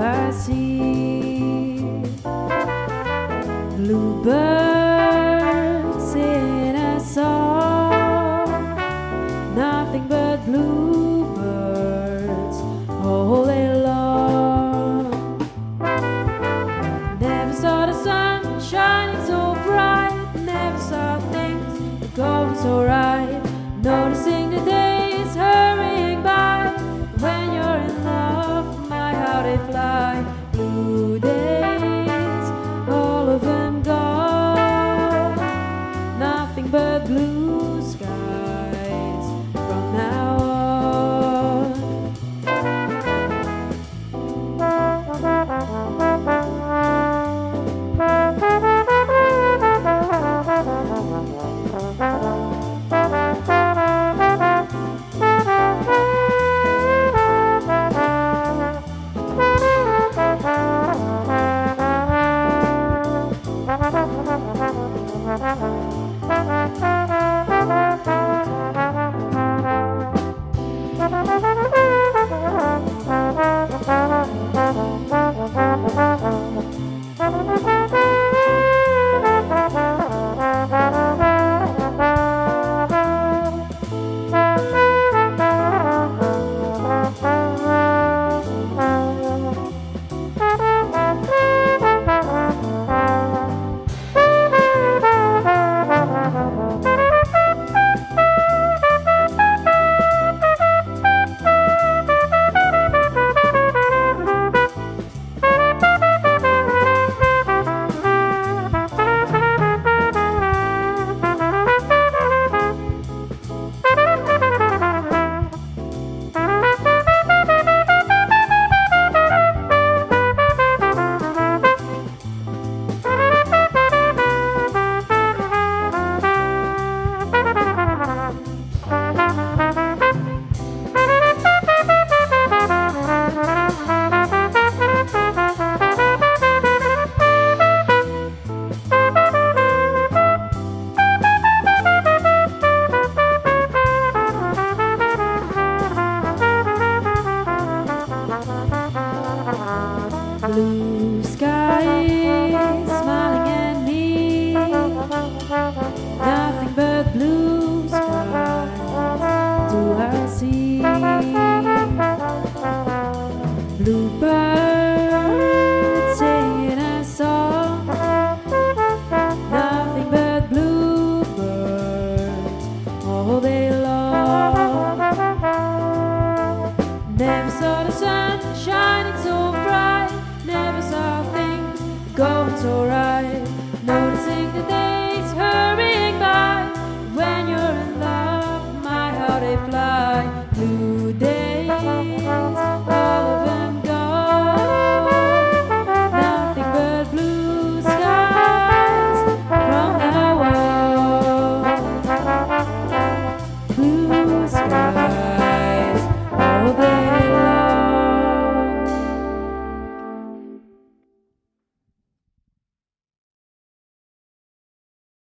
I see bluebirds singing a song, nothing but bluebirds all day long. Never saw the sun shining so bright, never saw things going so right, noticing the days hurrying by. When you're in love, my how they fly. Blue days, all of them gone, nothing but blue skies from now on. Blue skies smiling at me, nothing but blue skies do I see. Bluebirds singing a song, nothing but bluebirds all day long. Never saw the sun shining so bright, never saw things going so right, noticing the day